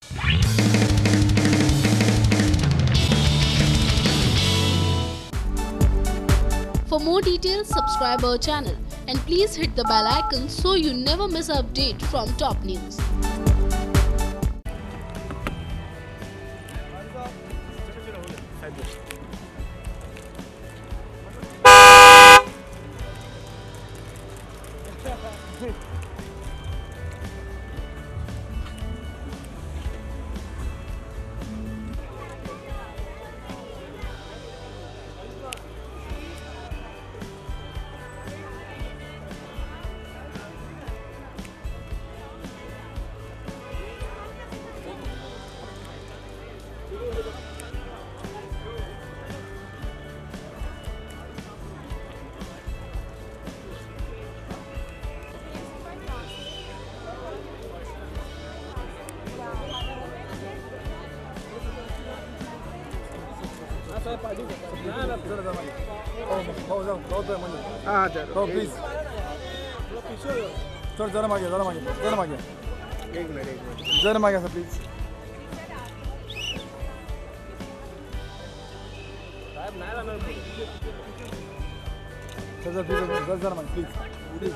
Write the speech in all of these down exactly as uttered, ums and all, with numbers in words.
For more details, subscribe our channel and please hit the bell icon so you never miss an update from top news. हाँ चलो please sir जरा मांगे जरा मांगे जरा मांगे एक मिनट एक मिनट जरा मांगे sir please sir sir please sir जरा मांगे please please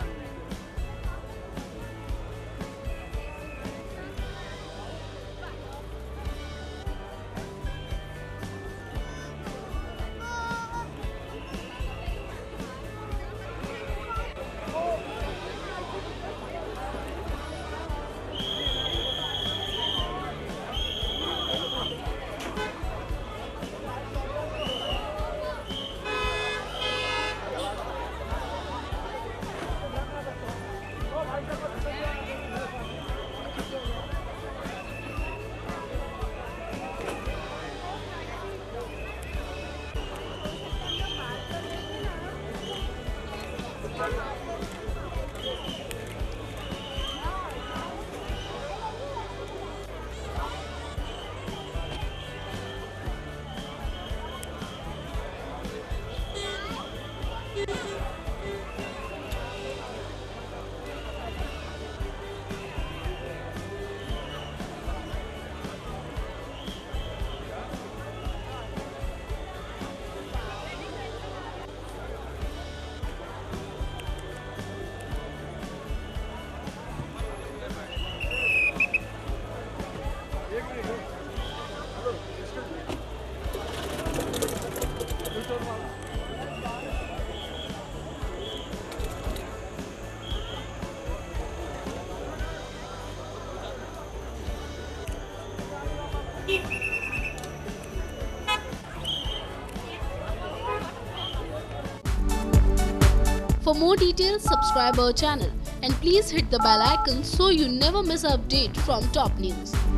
For more details, subscribe our channel and please hit the bell icon so you never miss an update from top news.